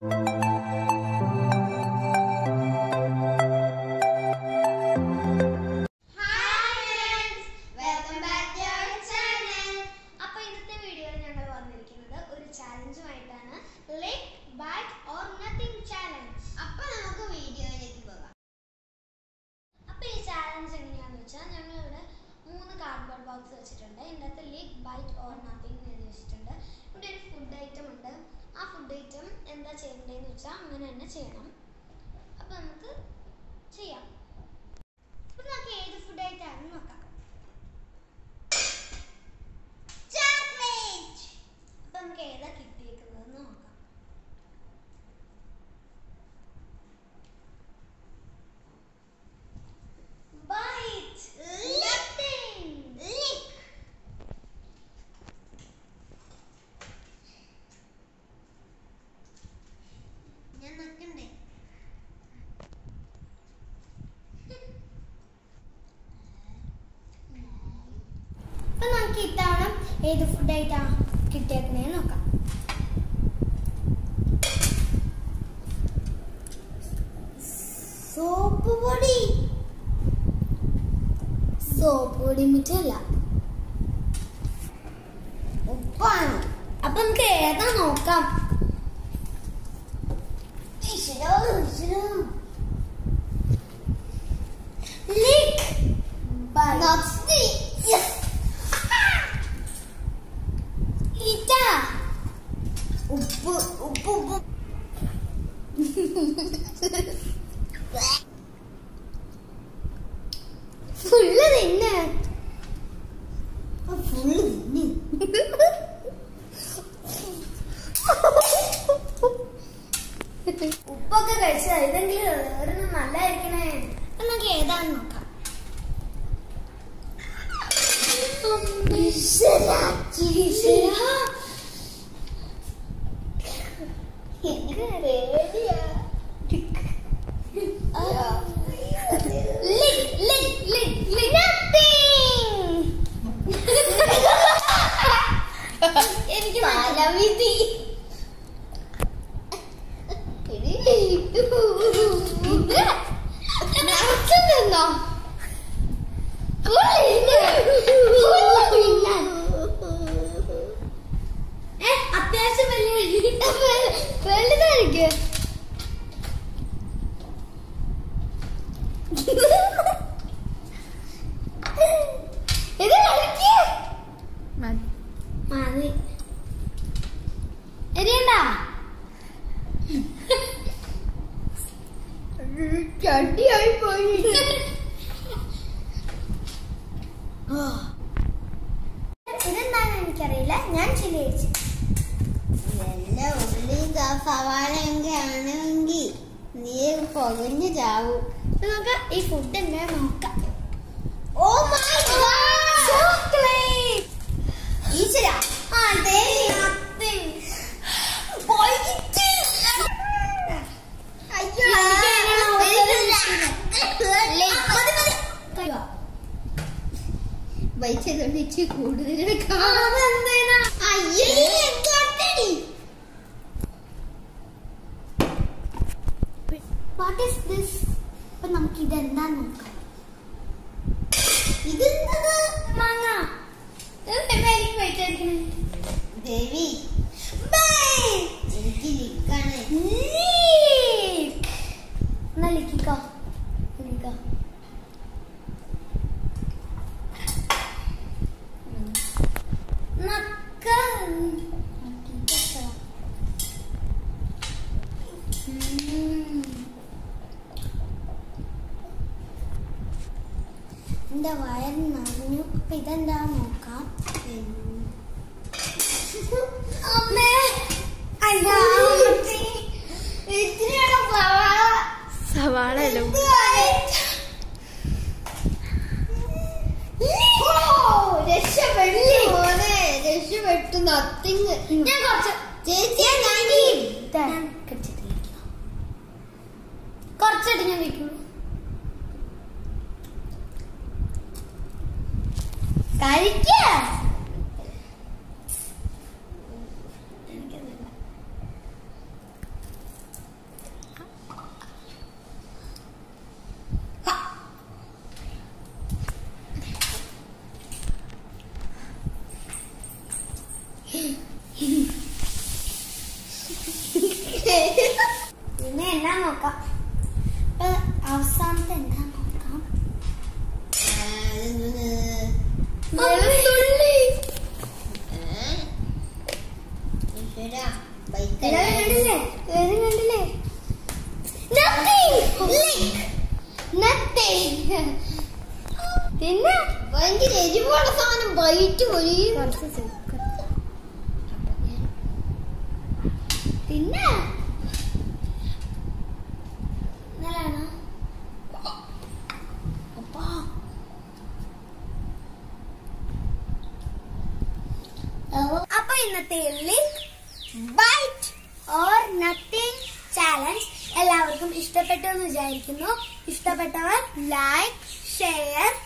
cardboard box വെച്ചിട്ടുണ്ട്. ഇതിനകത്ത് leak byte or nothing എന്ന് വെച്ചിട്ടുണ്ട്. ഇവിടെ ഒരു ഫുഡ് ഐറ്റം ഉണ്ട്. ആ ഫുഡ് ഐറ്റം എന്താ ചെയ്യേണ്ടതെന്ന് വെച്ചാൽ അങ്ങനെ തന്നെ ചെയ്യണം. അപ്പോൾ നമുക്ക് ചെയ്യാം. അപ്പോൾ നമുക്ക് ഏത് ഫുഡ് ഐറ്റം ആണെന്ന് നോക്കാം. ചോക്ലേറ്റ്. അപ്പോൾ നമുക്ക് ഏതാ കിട്ടിയേക്കുന്നതെന്ന് നോക്കാം. നമുക്ക് ഇത്തവണ ഏത് ഫുഡ് ഐറ്റം കിട്ടിയേക്കുന്നതെന്ന് നോക്കാം. സോപ്പ് പൊടി മിച്ചല്ല, ഉപ്പാണ്. അപ്പൊ നമുക്ക് ഏതാ നോക്കാം. ഉപ്പ് ഫുള്ള് തിന്നെ ഉപ്പൊക്കെ കഴിച്ചാ ഇതെങ്കിലും ഒരെണ്ണം നല്ലായിരിക്കണേ. നമുക്ക് ഏതാന്ന് നോക്കാം. എനിക്ക് തലവിധി. അത്യാവശ്യം വലുതായിരിക്കും. ഇത് മതി. എരിയണ്ടാ ചട്ടിയായി പോയി. ഇതെന്താണെന്ന് എനിക്കറിയില്ല. ഞാൻ ചില്ലി അടിച്ചു. എല്ലാ ഉള്ളിയും സവാളയൊക്കെ ആണെങ്കിൽ നീ പൊകഞ്ഞു ചാവും. നമുക്ക് ഈ ഫുഡ് എങ്ങനെ നോക്കാം. Oh my god, chocolate. ഈശ്വര, അതെ വൈച്ചതുകൊണ്ട് കൂടുതൽ വാട്ട് ഈസ് ദിസ്? അപ്പൊ നമുക്ക് ഇതെന്താ നോക്കാം. ഇതെന്തത്? മാങ്ങ. ദേവി എനിക്ക് ലിക്കാണ്. എന്നാ ലിക്കിക്കോ. എന്റെ വയറ് നിറഞ്ഞു. അപ്പൊ ഇതെന്താ നോക്കാം. സവാള രക്ഷപ്പെട്ടു. നത്തിങ്. ഞാൻ കുറച്ച് കുറച്ചായിട്ട് ഞാൻ വെക്കുള്ളൂ. കഴിക്ക. പിന്നെ ഭയങ്കര എരിവുള്ള സാധനം വൈറ്റ് പോയി പിന്നെ നല്ലതാണോ അപ്പാ അപ്പൊ ഇന്നത്തെ ബൈറ്റ് ഓർ നത്തിങ് ചാലഞ്ച് എല്ലാവർക്കും ഇഷ്ടപ്പെട്ടു എന്ന് വിചാരിക്കുന്നു. ഇഷ്ടപ്പെട്ടവർ ലൈക്ക് ഷെയർ